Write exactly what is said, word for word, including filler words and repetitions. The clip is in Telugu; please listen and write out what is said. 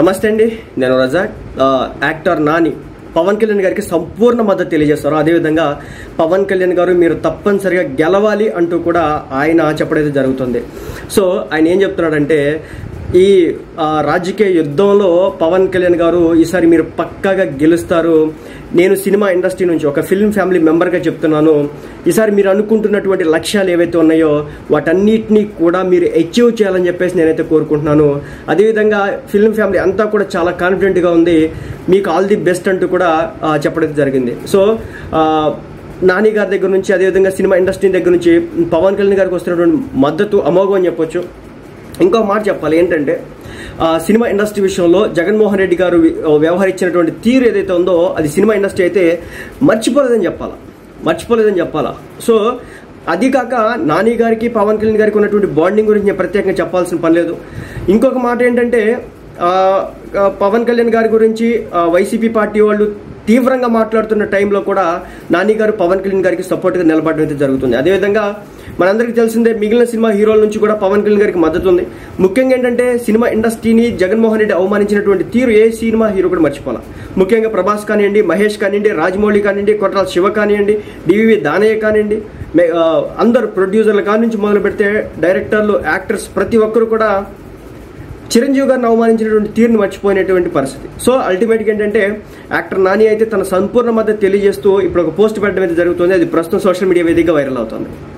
నమస్తే అండి, నేను రజాక్. యాక్టర్ నాని పవన్ కళ్యాణ్ గారికి సంపూర్ణ మద్దతు తెలియజేస్తారు. అదేవిధంగా పవన్ కళ్యాణ్ గారు మీరు తప్పనిసరిగా గెలవాలి అంటూ కూడా ఆయన చెప్పడం జరుగుతుంది. సో ఆయన ఏం చెప్తున్నాడంటే, ఈ రాజకీయ యుద్ధంలో పవన్ కళ్యాణ్ గారు ఈసారి మీరు పక్కాగా గెలుస్తారు. నేను సినిమా ఇండస్ట్రీ నుంచి ఒక ఫిల్మ్ ఫ్యామిలీ మెంబర్గా చెప్తున్నాను, ఈసారి మీరు అనుకుంటున్నటువంటి లక్ష్యాలు ఏవైతే ఉన్నాయో వాటన్నిటినీ కూడా మీరు అచీవ్ చేయాలని చెప్పేసి నేనైతే కోరుకుంటున్నాను. అదేవిధంగా ఫిల్మ్ ఫ్యామిలీ అంతా కూడా చాలా కాన్ఫిడెంట్గా ఉంది, మీకు ఆల్ ది బెస్ట్ అంటూ కూడా చెప్పడం జరిగింది. సో నాని గారి దగ్గర నుంచి, అదేవిధంగా సినిమా ఇండస్ట్రీ దగ్గర నుంచి పవన్ కళ్యాణ్ గారికి వస్తున్నటువంటి మద్దతు అమోఘం అని చెప్పొచ్చు. ఇంకో మాట చెప్పాలి ఏంటంటే, సినిమా ఇండస్ట్రీ విషయంలో జగన్మోహన్ రెడ్డి గారు వ్యవహరించినటువంటి తీరు ఏదైతే ఉందో అది సినిమా ఇండస్ట్రీ అయితే మర్చిపోలేదని చెప్పాలా మర్చిపోలేదని చెప్పాలా సో అది కాక నాని గారికి పవన్ కళ్యాణ్ గారికి ఉన్నటువంటి బాండింగ్ గురించి నేను ప్రత్యేకంగా చెప్పాల్సిన పని లేదు. ఇంకొక మాట ఏంటంటే, పవన్ కళ్యాణ్ గారి గురించి వైసీపీ పార్టీ వాళ్ళు తీవ్రంగా మాట్లాడుతున్న టైంలో కూడా నాని గారు పవన్ కళ్యాణ్ గారికి సపోర్ట్గా నిలబడడం అయితే జరుగుతుంది. అదేవిధంగా మనందరికీ తెలిసిందే, మిగిలిన సినిమా హీరోల నుంచి కూడా పవన్ కళ్యాణ్ గారికి మద్దతు ఉంది. ముఖ్యంగా ఏంటంటే, సినిమా ఇండస్ట్రీని జగన్మోహన్ రెడ్డి అవమానించినటువంటి తీరు ఏ సినిమా హీరో కూడా మర్చిపోవాలి. ముఖ్యంగా ప్రభాస్ కానివ్వండి, మహేష్ కానివ్వండి, రాజమౌళి కానివ్వండి, కొట్రాల శివ కానివ్వండి, డివివి దానయ్య కానివ్వండి, అందరు ప్రొడ్యూసర్ల కాని నుంచి మొదలు పెడితే డైరెక్టర్లు, యాక్టర్స్ ప్రతి ఒక్కరు కూడా చిరంజీవి గారిని అవమానించినటువంటి తీరుని మర్చిపోయినటువంటి పరిస్థితి. సో అల్టిమేట్గా ఏంటంటే, యాక్టర్ నాని అయితే తన సంపూర్ణ మద్దతు తెలియజేస్తూ ఇప్పుడు ఒక పోస్ట్ పెట్టడం అయితే జరుగుతుంది. అది ప్రస్తుతం సోషల్ మీడియా వేదికగా వైరల్ అవుతుంది.